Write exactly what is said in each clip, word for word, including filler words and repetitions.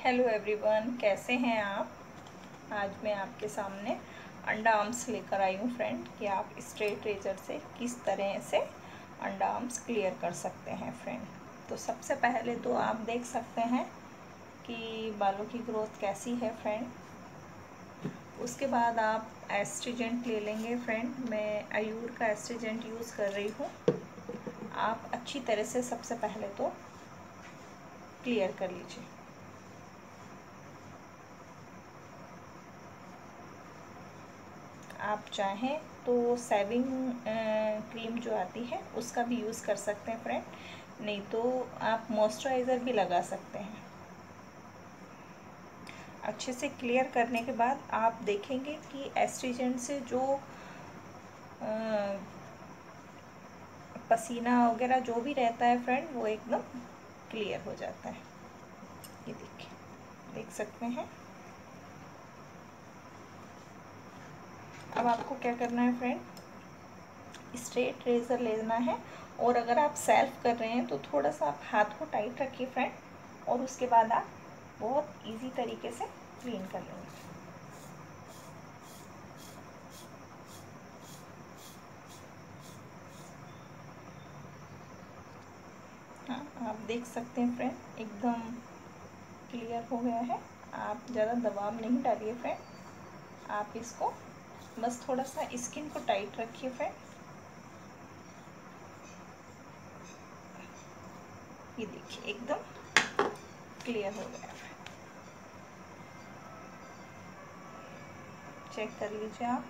Hello everyone, कैसे हैं आप। आज मैं आपके सामने अंडा आर्म्स लेकर आई हूँ फ्रेंड कि आप स्ट्रेट रेजर से किस तरह से अंडा आर्म्स क्लियर कर सकते हैं फ्रेंड। तो सबसे पहले तो आप देख सकते हैं कि बालों की ग्रोथ कैसी है फ्रेंड। उसके बाद आप एस्ट्रीजेंट ले लेंगे फ्रेंड। मैं आयूर का एस्ट्रीजेंट यूज़ कर रही हूँ। आप अच्छी तरह से सबसे पहले तो क्लियर कर लीजिए। आप चाहें तो सेविंग क्रीम जो आती है उसका भी यूज़ कर सकते हैं फ्रेंड, नहीं तो आप मॉइस्चराइज़र भी लगा सकते हैं। अच्छे से क्लियर करने के बाद आप देखेंगे कि एस्ट्रीजेंट से जो आ, पसीना वगैरह जो भी रहता है फ्रेंड वो एकदम क्लियर हो जाता है। ये देखिए, देख सकते हैं। अब आपको क्या करना है फ्रेंड, स्ट्रेट रेज़र लेना है और अगर आप सेल्फ कर रहे हैं तो थोड़ा सा आप हाथ को टाइट रखिए फ्रेंड, और उसके बाद आप बहुत इजी तरीके से क्लीन कर लेंगे। हाँ, आप देख सकते हैं फ्रेंड एकदम क्लियर हो गया है। आप ज़्यादा दबाव नहीं डालिए फ्रेंड, आप इसको बस थोड़ा सा स्किन को टाइट रखिए फ्रेंड। ये देखिए एकदम क्लियर हो गया है। चेक कर लीजिए आप।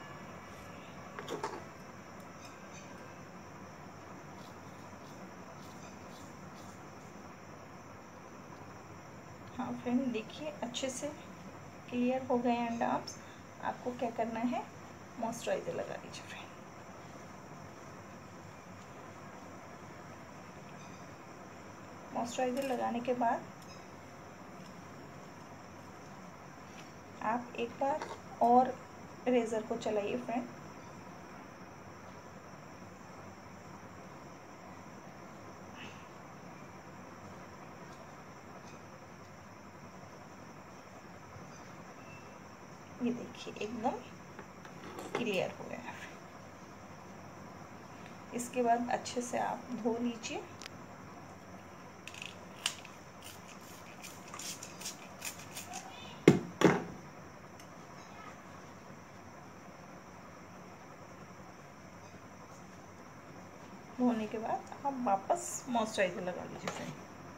हाँ फ्रेंड, देखिए अच्छे से क्लियर हो गए अंडा आर्म्स। आपको क्या करना है, मॉइस्चराइज़र लगा लीजिए फ्रेंड। मॉइस्चराइज़र लगाने के बाद आप एक बार और रेज़र को चलाइए फ्रेंड। ये देखिए एकदम क्लियर हो गया है। इसके बाद अच्छे से आप धो लीजिए। धोने के बाद आप वापस मॉइस्चराइज़र लगा लीजिए फ्रेंड।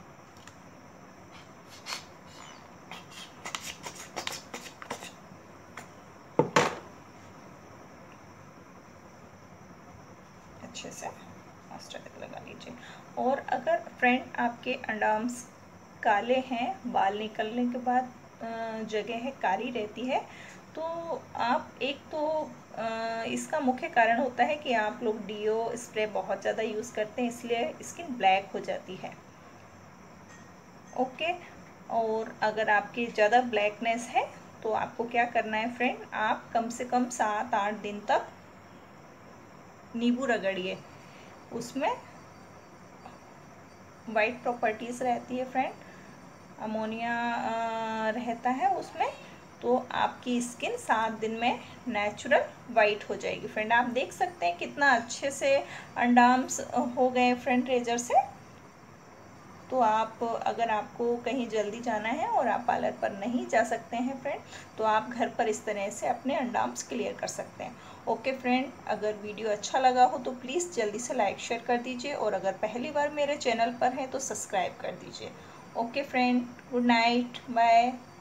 अच्छे से मॉइस्चराइज़र लगा लीजिए। और अगर फ्रेंड आपके अंडा आर्म्स काले हैं, बाल निकलने के बाद जगह है काली रहती है, तो आप एक तो इसका मुख्य कारण होता है कि आप लोग डीओ स्प्रे बहुत ज़्यादा यूज़ करते हैं, इसलिए स्किन ब्लैक हो जाती है। ओके, और अगर आपकी ज़्यादा ब्लैकनेस है तो आपको क्या करना है फ्रेंड, आप कम से कम सात आठ दिन तक नींबू रगड़िए। उसमें वाइट प्रॉपर्टीज़ रहती है फ्रेंड, अमोनिया रहता है उसमें, तो आपकी स्किन सात दिन में नेचुरल वाइट हो जाएगी फ्रेंड। आप देख सकते हैं कितना अच्छे से अंडा आर्म्स हो गए फ्रेंड रेजर से। तो आप अगर आपको कहीं जल्दी जाना है और आप पार्लर पर नहीं जा सकते हैं फ्रेंड, तो आप घर पर इस तरह से अपने अंडा आर्म्स क्लियर कर सकते हैं। ओके फ्रेंड, अगर वीडियो अच्छा लगा हो तो प्लीज़ जल्दी से लाइक शेयर कर दीजिए, और अगर पहली बार मेरे चैनल पर हैं तो सब्सक्राइब कर दीजिए। Okay friend, good night, bye.